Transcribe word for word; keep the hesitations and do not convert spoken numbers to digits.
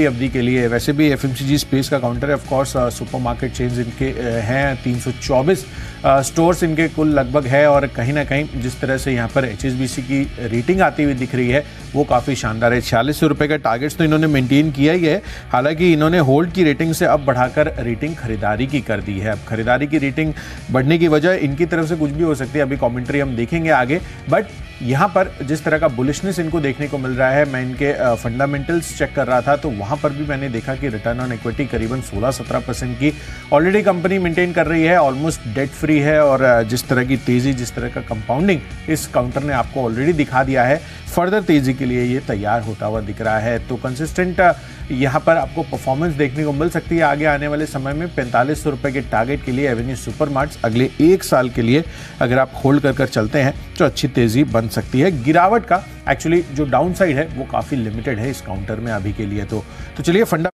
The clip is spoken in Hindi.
अवधि के लिए। वैसे भी एफएमसीजी स्पेस का काउंटर है, ऑफकोर्स सुपरमार्केट चेन्स इनके हैं, तीन सौ चौबीस स्टोर्स इनके कुल लगभग है, और कहीं ना कहीं जिस तरह से यहाँ पर एचएसबीसी की रेटिंग आती हुई दिख रही है वो काफ़ी शानदार है। छियालीस सौ रुपये का टारगेट्स तो इन्होंने मेंटेन किया ही है, हालांकि इन्होंने होल्ड की रेटिंग से अब बढ़ाकर रेटिंग खरीदारी की कर दी है। अब खरीदारी की रेटिंग बढ़ने की वजह इनकी तरफ से कुछ भी हो सकती है, अभी कॉमेंट्री हम देखेंगे आगे, बट यहाँ पर जिस तरह का बुलिशनेस इनको देखने को मिल रहा है, मैं इनके फंडामेंटल्स चेक कर रहा था तो वहाँ पर भी मैंने देखा कि रिटर्न ऑन इक्विटी करीबन सोलह सत्रह परसेंट की ऑलरेडी कंपनी मेंटेन कर रही है, ऑलमोस्ट डेट फ्री है, और जिस तरह की तेज़ी, जिस तरह का कंपाउंडिंग इस काउंटर ने आपको ऑलरेडी दिखा दिया है, फर्दर तेज़ी के लिए ये तैयार होता हुआ दिख रहा है। तो कंसिस्टेंट यहाँ पर आपको परफॉर्मेंस देखने को मिल सकती है आगे आने वाले समय में। पैंतालीस सौ रुपये के टारगेट के लिए एवेन्यू सुपरमार्ट्स अगले एक साल के लिए अगर आप होल्ड कर कर चलते हैं तो अच्छी तेज़ी बन सकती है। गिरावट का एक्चुअली जो डाउन साइड है वो काफ़ी लिमिटेड है इस काउंटर में अभी के लिए। तो तो चलिए फंडा